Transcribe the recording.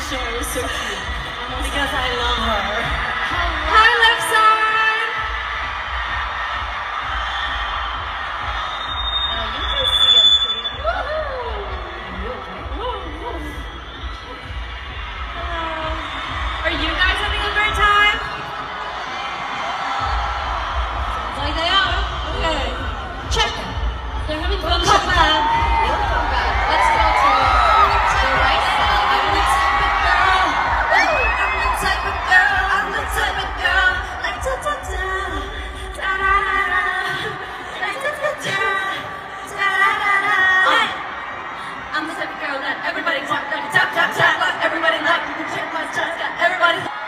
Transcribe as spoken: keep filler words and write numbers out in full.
Sherry is so cute. Because I love her. Hi, left side! Oh, you can see us clear. Woohoo! Hello. Are you guys having a great time? Sounds like they are. Okay. Check. They're having fun. Come back. You'll come back. Let's go to the right side. I'm the type of girl. I'm the type of girl. I'm the type of girl. Like ta ta ta. Da da da da. Like ta ta ta. Da da da da. I'm the type of girl that everybody wants. Like tap tap tap. Like everybody like. You can check my shots. Got everybody.